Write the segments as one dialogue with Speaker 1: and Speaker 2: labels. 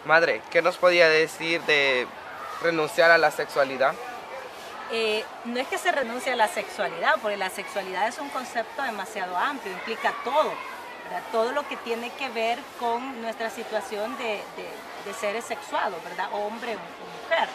Speaker 1: Madre, ¿qué nos podía decir de renunciar a la sexualidad?
Speaker 2: No es que se renuncie a la sexualidad, porque la sexualidad es un concepto demasiado amplio, implica todo, ¿verdad? Todo lo que tiene que ver con nuestra situación de seres sexuados, ¿verdad? Hombre o mujer.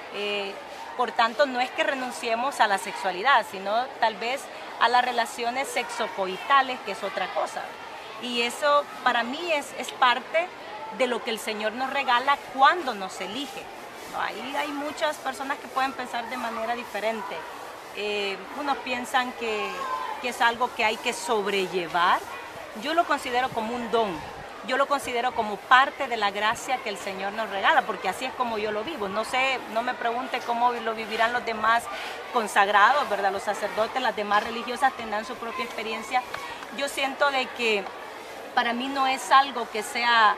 Speaker 2: Por tanto, no es que renunciemos a la sexualidad, sino tal vez a las relaciones sexocoitales, que es otra cosa. Y eso para mí es parte de lo que el Señor nos regala cuando nos elige. Ahí hay muchas personas que pueden pensar de manera diferente. Unos piensan que es algo que hay que sobrellevar. Yo lo considero como un don. Yo lo considero como parte de la gracia que el Señor nos regala, porque así es como yo lo vivo. No sé, no me pregunte cómo lo vivirán los demás consagrados, ¿verdad? Los sacerdotes, las demás religiosas tendrán su propia experiencia. Yo siento de que para mí no es algo que sea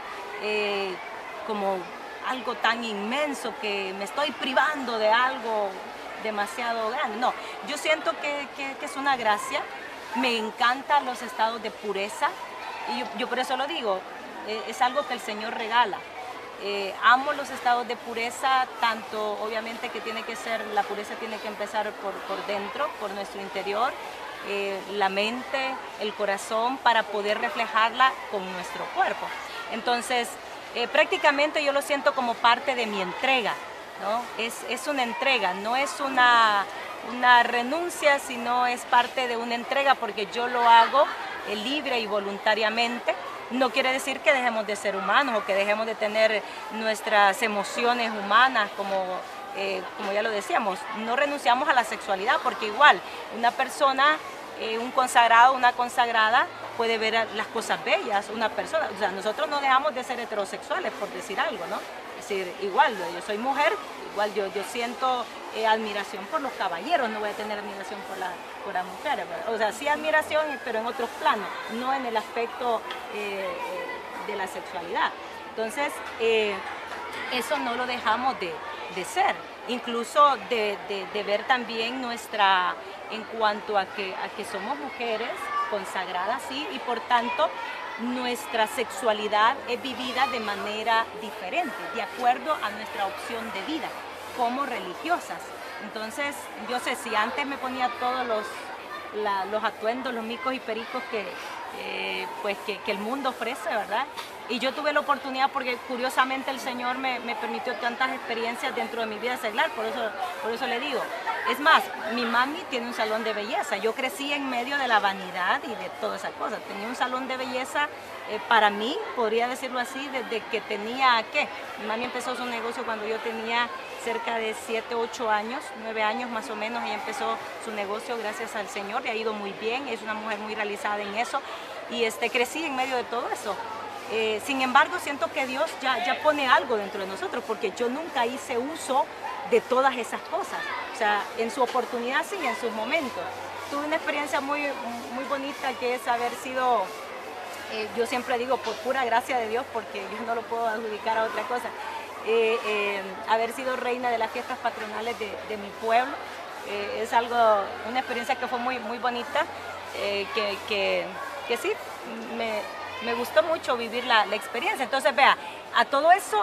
Speaker 2: como algo tan inmenso que me estoy privando de algo demasiado grande. No, yo siento que es una gracia. Me encantan los estados de pureza y yo por eso lo digo, es algo que el Señor regala. Amo los estados de pureza, tanto obviamente que tiene que ser, la pureza tiene que empezar por dentro, por nuestro interior, la mente, el corazón, para poder reflejarla con nuestro cuerpo. Entonces, prácticamente yo lo siento como parte de mi entrega, ¿no? Es una entrega, no es una renuncia, sino es parte de una entrega, porque yo lo hago libre y voluntariamente. No quiere decir que dejemos de ser humanos o que dejemos de tener nuestras emociones humanas, como ya lo decíamos. No renunciamos a la sexualidad, porque igual una persona, un consagrado, una consagrada, puede ver las cosas bellas, una persona. O sea, nosotros no dejamos de ser heterosexuales, por decir algo, ¿no? Es decir, igual, yo soy mujer, igual yo siento admiración por los caballeros, no voy a tener admiración por las mujeres, ¿verdad? O sea, sí admiración, pero en otros planos, no en el aspecto de la sexualidad. Entonces, eso no lo dejamos de ser, incluso de ver también nuestra, en cuanto a que somos mujeres consagradas, sí, y por tanto nuestra sexualidad es vivida de manera diferente, de acuerdo a nuestra opción de vida como religiosas. Entonces, yo sé, si antes me ponía todos los atuendos, los micos y pericos que el mundo ofrece, ¿verdad? Y yo tuve la oportunidad, porque curiosamente el Señor me permitió tantas experiencias dentro de mi vida seglar, por eso le digo. Es más, mi mami tiene un salón de belleza. Yo crecí en medio de la vanidad y de todas esas cosas. Tenía un salón de belleza para mí, podría decirlo así, desde que tenía, ¿qué? Mi mami empezó su negocio cuando yo tenía cerca de 7, 8 años, 9 años más o menos. Ella empezó su negocio, gracias al Señor, le ha ido muy bien, es una mujer muy realizada en eso. Y crecí en medio de todo eso. Sin embargo, siento que Dios ya pone algo dentro de nosotros, porque yo nunca hice uso de todas esas cosas. O sea, en su oportunidad sí, en sus momentos. Tuve una experiencia muy, muy bonita, que es haber sido, yo siempre digo, por pura gracia de Dios, porque yo no lo puedo adjudicar a otra cosa, haber sido reina de las fiestas patronales de mi pueblo. Es algo, una experiencia que fue muy, muy bonita, que sí, me gustó mucho vivir la experiencia. Entonces, vea, a todo eso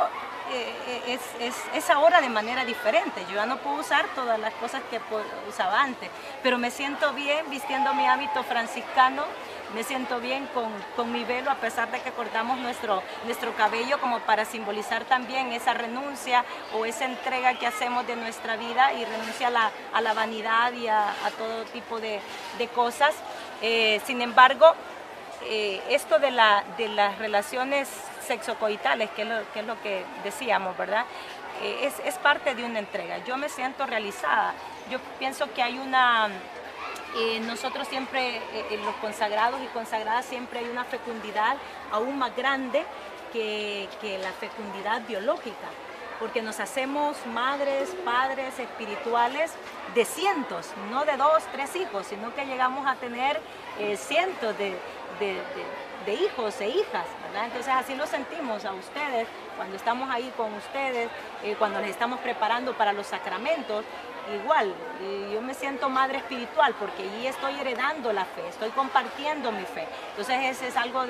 Speaker 2: es ahora de manera diferente. Yo ya no puedo usar todas las cosas que usaba antes, pero me siento bien vistiendo mi hábito franciscano, me siento bien con mi velo, a pesar de que cortamos nuestro cabello, como para simbolizar también esa renuncia o esa entrega que hacemos de nuestra vida, y renuncia a la vanidad y a todo tipo de cosas. Sin embargo, esto de las relaciones sexocoitales, que es lo que decíamos, ¿verdad? Es parte de una entrega. Yo me siento realizada. Yo pienso que hay nosotros siempre, los consagrados y consagradas, siempre hay una fecundidad aún más grande que la fecundidad biológica, porque nos hacemos madres, padres espirituales de cientos, no de 2, 3 hijos, sino que llegamos a tener cientos de hijos e hijas, ¿verdad? Entonces así lo sentimos a ustedes cuando estamos ahí con ustedes, cuando les estamos preparando para los sacramentos. Igual, yo me siento madre espiritual, porque allí estoy heredando la fe, estoy compartiendo mi fe. Entonces ese es algo de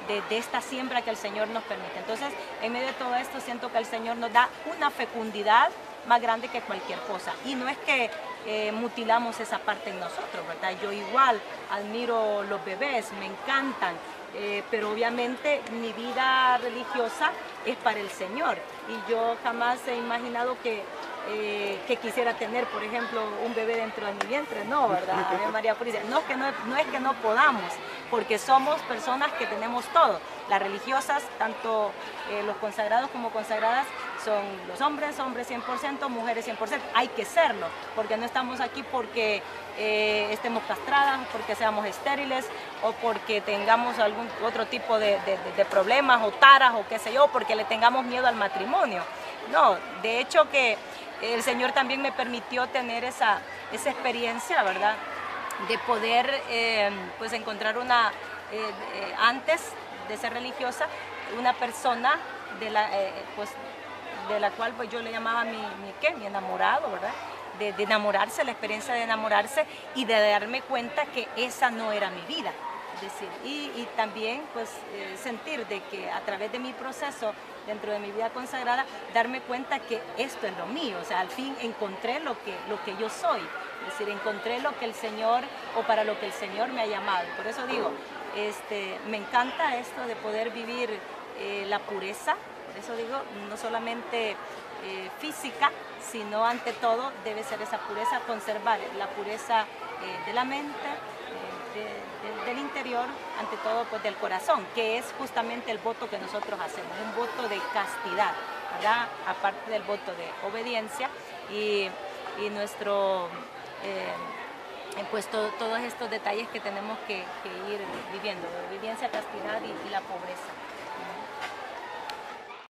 Speaker 2: de esta siembra que el Señor nos permite. Entonces, en medio de todo esto, siento que el Señor nos da una fecundidad más grande que cualquier cosa. Y no es que mutilamos esa parte en nosotros, ¿verdad? Yo igual admiro los bebés, me encantan, pero obviamente mi vida religiosa es para el Señor. Y yo jamás he imaginado que quisiera tener, por ejemplo, un bebé dentro de mi vientre, no, ¿verdad? Ave María Purísima. No es que no podamos, porque somos personas que tenemos todo. Las religiosas, tanto los consagrados como consagradas, son los hombres 100%, mujeres 100%. Hay que serlo, porque no estamos aquí porque estemos castradas, porque seamos estériles o porque tengamos algún otro tipo de problemas o taras o qué sé yo, porque le tengamos miedo al matrimonio. No, de hecho que el Señor también me permitió tener esa experiencia, ¿verdad? De poder pues encontrar antes de ser religiosa, una persona de la cual pues yo le llamaba mi enamorado, ¿verdad? De enamorarse, la experiencia de enamorarse y de darme cuenta que esa no era mi vida. Es decir, y también pues sentir de que a través de mi proceso dentro de mi vida consagrada, darme cuenta que esto es lo mío, o sea, al fin encontré lo que yo soy, es decir, encontré lo que el Señor, o para lo que el Señor me ha llamado. Por eso digo, me encanta esto de poder vivir la pureza, por eso digo, no solamente física, sino ante todo debe ser esa pureza, conservar la pureza de la mente, del interior, ante todo pues del corazón, que es justamente el voto que nosotros hacemos, un voto de castidad, ¿verdad? Aparte del voto de obediencia y nuestro, pues todos estos detalles que tenemos que ir viviendo, obediencia, castidad y la pobreza.